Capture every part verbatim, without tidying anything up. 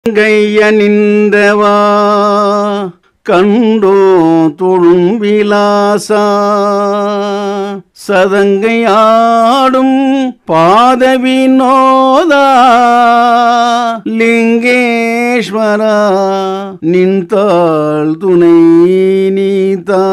கையனிந்தவா கண்டோ தொழும் விலாசா சதங்கையாடும் பாத வினோதா லிங்கேஸ்வரா நின்றாள் துணை நீதா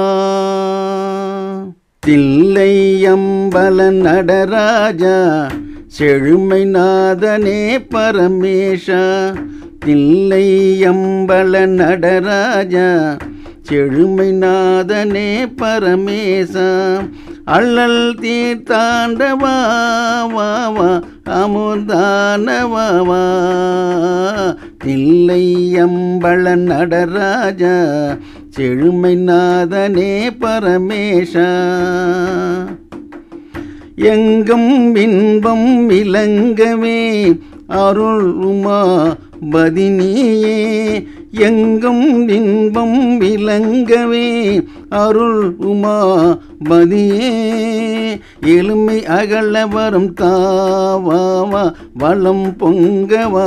தில்லையம்பல நடராஜா செழுமை நாதனே பரமேஷா தில்லையம்பல நடராஜா செழுமை நாதனே பரமேசா அள்ளல் தீர்த்தாண்டவா வா அமுதானவா தில்லையம்பல நடராஜா செழுமை நாதனே பரமேஷா எங்கும் இன்பம் இலங்கவே அருள் உமா பதினியே எங்கும் இன்பம் இலங்கவே அருள் உமா பதியே எளிமை அகல வரும் தாவாவா வளம் பொங்கவா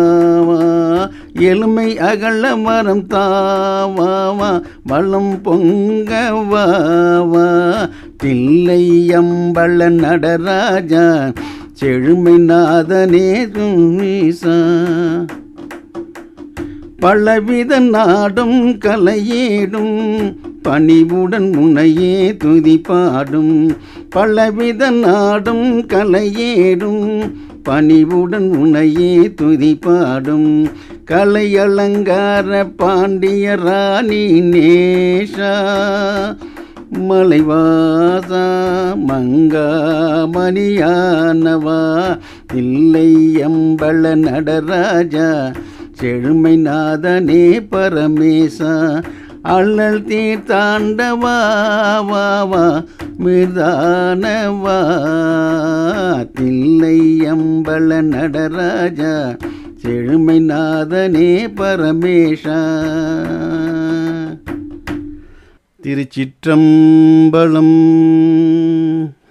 எளிமை அகல வரும் தாவாவா வளம் பொங்கவா தில்லையம்பல நடராஜா செழுமை நாதனே துணீசா பலவித நாடும் கலையேடும் பணிவுடன் முனையே துதி பாடும் பலவித நாடும் கலையேடும் பணிவுடன் உனையே துதி பாடும் கலை அலங்கார பாண்டிய ராணி நேஷா மலைவாசா மங்காமணியானவா தில்லையம்பல நடராஜா செழுமை நாதனே பரமேசா அள்ளல் தீர்த்தாண்டவா வா மிர்தானவா தில்லையம்பல நடராஜா செழுமை நாதனே பரமேஷா. திருச்சிற்றம்பலம்.